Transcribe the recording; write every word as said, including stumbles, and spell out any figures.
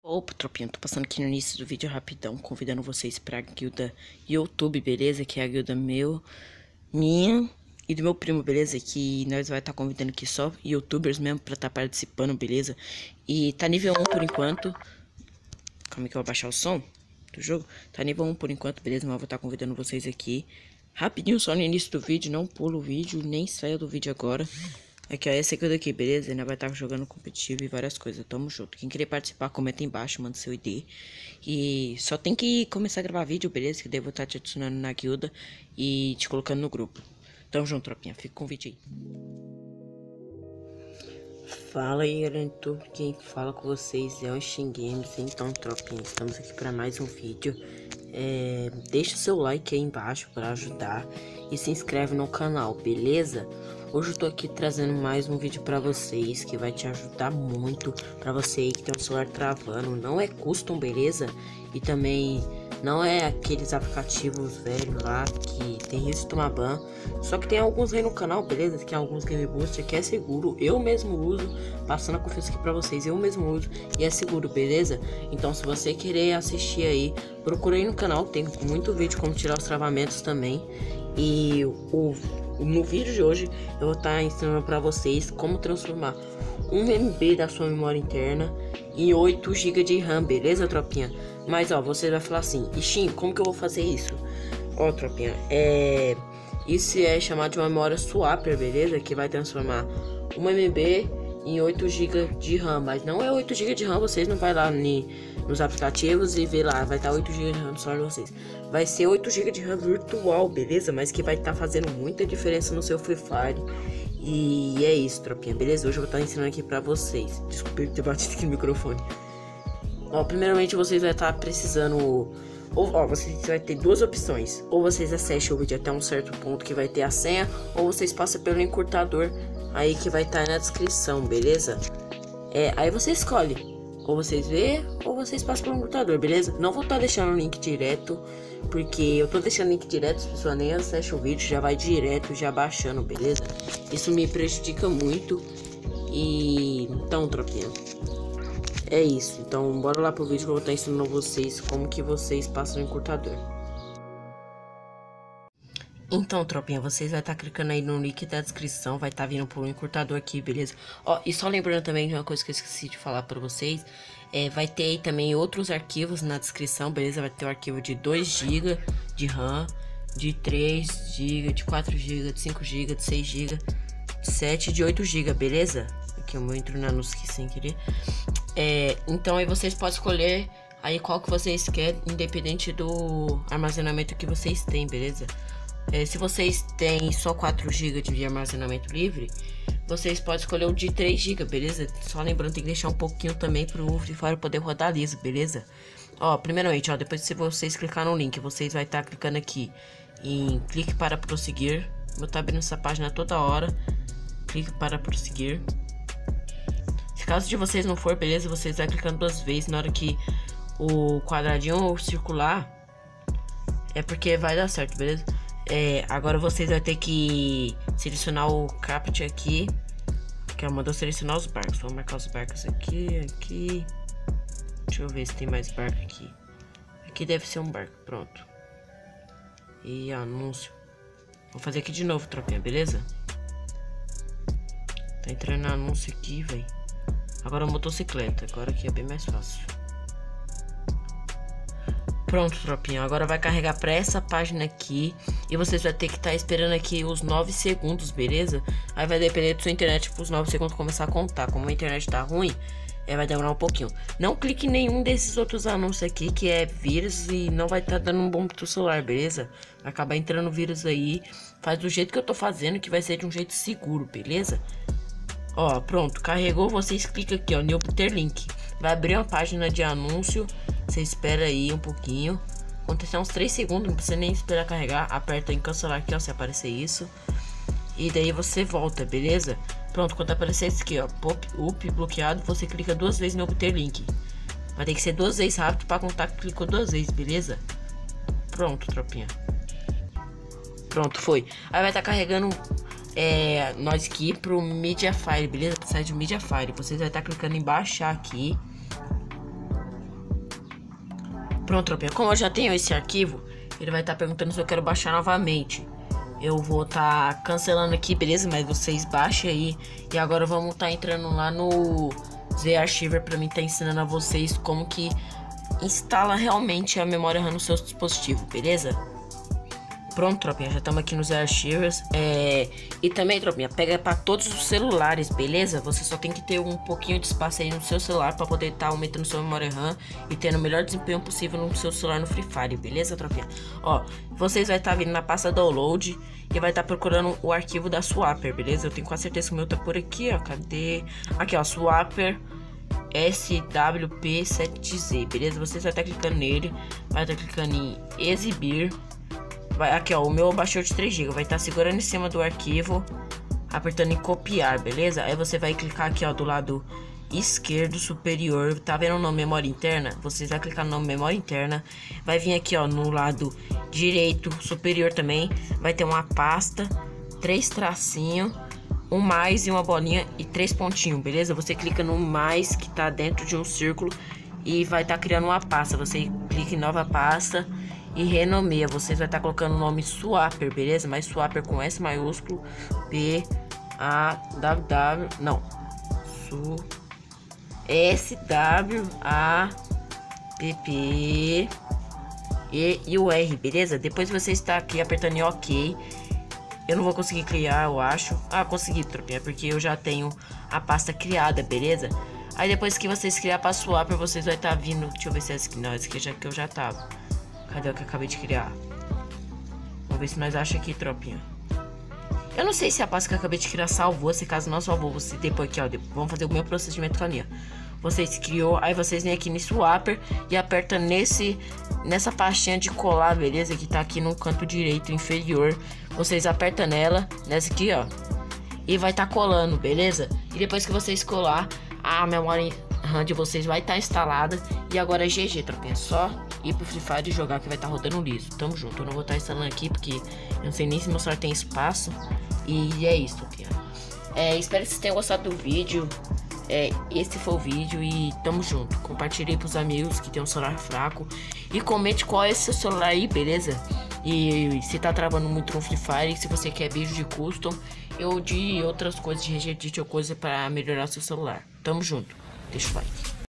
Opa, tropinha, tô passando aqui no início do vídeo rapidão, convidando vocês pra guilda YouTube, beleza? Que é a guilda meu, minha e do meu primo, beleza? Que nós vai estar tá convidando aqui só youtubers mesmo pra estar tá participando, beleza? E tá nível um por enquanto. Calma aí que eu vou abaixar o som do jogo. Tá nível um por enquanto, beleza? Mas eu vou estar tá convidando vocês aqui rapidinho, só no início do vídeo. Não pula o vídeo, nem saia do vídeo agora. Aqui, ó, essa aqui daqui, beleza? Ainda vai estar jogando competitivo e várias coisas. Tamo junto. Quem querer participar, comenta aí embaixo, manda seu I D. E só tem que começar a gravar vídeo, beleza? Que daí eu vou estar te adicionando na guilda e te colocando no grupo. Tamo junto, tropinha. Fica com o vídeo aí. Fala aí, galera do YouTube. Quem fala com vocês é o Shin Games. Então, tropinha, estamos aqui para mais um vídeo. É, deixa o seu like aí embaixo para ajudar. E se inscreve no canal, beleza? Hoje eu tô aqui trazendo mais um vídeo pra vocês que vai te ajudar muito. Pra você aí que tem um celular travando, não é custom, beleza? E também não é aqueles aplicativos velhos lá que tem risco de tomar ban. Só que tem alguns aí no canal, beleza? Que é alguns Game Booster que é seguro. Eu mesmo uso, passando a confiança aqui pra vocês. Eu mesmo uso e é seguro, beleza? Então se você querer assistir aí, procura aí no canal. Tem muito vídeo como tirar os travamentos também. E o... no vídeo de hoje eu vou estar tá ensinando para vocês como transformar um M B da sua memória interna em oito gigas de RAM, beleza, tropinha? Mas ó, você vai falar assim, Shin, como que eu vou fazer isso? Ó, tropinha, é... isso é chamado de uma memória swapper, beleza? Que vai transformar um M B em oito gigas de RAM, mas não é oito gigas de RAM, vocês não vai lá ni, nos aplicativos e ver lá, vai estar tá oito gigas de RAM no celular de vocês. Vai ser oito gigas de RAM virtual, beleza? Mas que vai estar tá fazendo muita diferença no seu Free Fire. E é isso, tropinha, beleza? Hoje eu vou estar tá ensinando aqui pra vocês. Desculpa eu ter batido aqui no microfone. Ó, primeiramente vocês vão estar tá precisando... Ou, ó, vocês vai ter duas opções. Ou vocês acessem o vídeo até um certo ponto que vai ter a senha, ou vocês passam pelo encurtador aí que vai estar tá na descrição, beleza? É, aí você escolhe. Ou vocês vê, ou vocês passam pelo encurtador, beleza? Não vou estar tá deixando o link direto, porque eu tô deixando o link direto, as pessoas nem acessam o vídeo, já vai direto, já baixando, beleza? Isso me prejudica muito. E então, tropinha, é isso. Então, bora lá pro vídeo que eu vou estar tá ensinando a vocês como que vocês passam no encurtador. Então, tropinha, vocês vai estar tá clicando aí no link da descrição, vai estar tá vindo por um encurtador aqui, beleza? Ó, e só lembrando também de uma coisa que eu esqueci de falar pra vocês, é, vai ter aí também outros arquivos na descrição, beleza? Vai ter o arquivo de dois gigas de RAM, de três gigas, de quatro gigas, de cinco gigas, de seis gigas, de sete e de oito gigas, beleza? Aqui eu entro na luz aqui sem querer. É, então aí vocês podem escolher aí qual que vocês querem, independente do armazenamento que vocês têm, beleza? É, se vocês têm só quatro gigas de armazenamento livre, vocês podem escolher o de três gigas, beleza? Só lembrando, tem que deixar um pouquinho também pro Free Fire poder rodar liso, beleza? Ó, primeiramente, ó, depois se vocês clicar no link, vocês vai estar tá clicando aqui em clique para prosseguir. Vou estar tá abrindo essa página toda hora. Clique para prosseguir. Se caso de vocês não for, beleza? Vocês vai clicando duas vezes na hora que o quadradinho circular. É porque vai dar certo, beleza? É, agora vocês vão ter que selecionar o captcha aqui, que é mandou selecionar os barcos. Vou marcar os barcos aqui, aqui. Deixa eu ver se tem mais barco aqui. Aqui deve ser um barco, pronto. E anúncio. Vou fazer aqui de novo, tropinha, beleza? Tá entrando anúncio aqui, velho. Agora motocicleta, agora aqui é bem mais fácil. Pronto, tropinha, agora vai carregar pra essa página aqui. E vocês vão ter que estar tá esperando aqui os nove segundos, beleza? Aí vai depender da sua internet para os nove segundos começar a contar. Como a internet tá ruim, é, vai demorar um pouquinho. Não clique em nenhum desses outros anúncios aqui, que é vírus e não vai estar tá dando um bom pro celular, beleza? Vai acabar entrando vírus aí. Faz do jeito que eu tô fazendo, que vai ser de um jeito seguro, beleza? Ó, pronto, carregou, vocês clicam aqui, ó, em obter link. Vai abrir uma página de anúncio. Você espera aí um pouquinho. Acontecer uns três segundos, não precisa nem esperar carregar. Aperta em cancelar aqui, ó, se aparecer isso. E daí você volta, beleza? Pronto, quando aparecer isso aqui, ó, pop up bloqueado, você clica duas vezes no obter link. Vai ter que ser duas vezes rápido para contar que clicou duas vezes, beleza? Pronto, tropinha. Pronto, foi. Aí vai estar tá carregando é, nós aqui pro Mediafire, beleza? Pro site do Mediafire. Vocês vai estar tá clicando em baixar aqui. Pronto, tropinha. Como eu já tenho esse arquivo, ele vai estar tá perguntando se eu quero baixar novamente. Eu vou estar tá cancelando aqui, beleza? Mas vocês baixem aí. E agora vamos estar tá entrando lá no ZArchiver para mim estar tá ensinando a vocês como que instala realmente a memória RAM no seu dispositivo, beleza? Pronto, tropinha, já estamos aqui nos archivos. É... E também, tropinha, pega para todos os celulares, beleza? Você só tem que ter um pouquinho de espaço aí no seu celular para poder estar tá aumentando sua memória RAM e tendo o melhor desempenho possível no seu celular no Free Fire, beleza, tropinha? Ó, vocês vai estar tá vindo na pasta download e vai estar tá procurando o arquivo da Swapper, beleza? Eu tenho quase certeza que o meu tá por aqui, ó. Cadê? Aqui, ó, Swapper S W P sete Z, beleza? Você vai estar tá clicando nele, vai estar tá clicando em exibir. Vai, aqui ó, o meu baixou de três gigas, vai estar tá segurando em cima do arquivo, apertando em copiar, beleza? Aí você vai clicar aqui ó, do lado esquerdo superior, tá vendo o nome memória interna? Você vai clicar no nome memória interna, vai vir aqui ó, no lado direito superior também, vai ter uma pasta, três tracinhos, um mais e uma bolinha e três pontinhos, beleza? Você clica no mais que tá dentro de um círculo e vai estar tá criando uma pasta, você clica em nova pasta e renomeia. Vocês vai estar tá colocando o nome Swapper, beleza? Mas Swapper com S maiúsculo, P A W W, não, Su S W A P P E e o R, beleza? Depois você está aqui apertando em OK. Eu não vou conseguir criar, eu acho. Ah, consegui, tropinha, porque eu já tenho a pasta criada, beleza? Aí depois que vocês criar para Swapper, vocês vai estar tá vindo. Deixa eu ver se é essa aqui. Não, essa aqui já que eu já tava. Cadê o que eu acabei de criar? Vamos ver se nós achamos aqui, tropinha. Eu não sei se a pasta que eu acabei de criar salvou. Se caso não salvou, você depois aqui, ó. Vamos fazer o meu procedimento com a linha. Vocês criou, aí vocês vêm aqui no Swapper e aperta nesse nessa pastinha de colar, beleza? Que tá aqui no canto direito inferior. Vocês apertam nela, nessa aqui, ó. E vai estar tá colando, beleza? E depois que vocês colar, a memória RAM de vocês vai estar tá instalada. E agora é G G, tropinha. Só ir pro Free Fire e jogar que vai estar tá rodando liso. Tamo junto. Eu não vou estar tá instalando aqui porque eu não sei nem se meu celular tem espaço. E é isso, tropinha. É, espero que vocês tenham gostado do vídeo. É, esse foi o vídeo e tamo junto. Compartilhei pros amigos que tem um celular fraco. E comente qual é seu celular aí, beleza? E se tá travando muito no Free Fire. Se você quer vídeo de custom ou de outras coisas de regedit ou coisa para melhorar seu celular. Tamo junto. Deixa o like.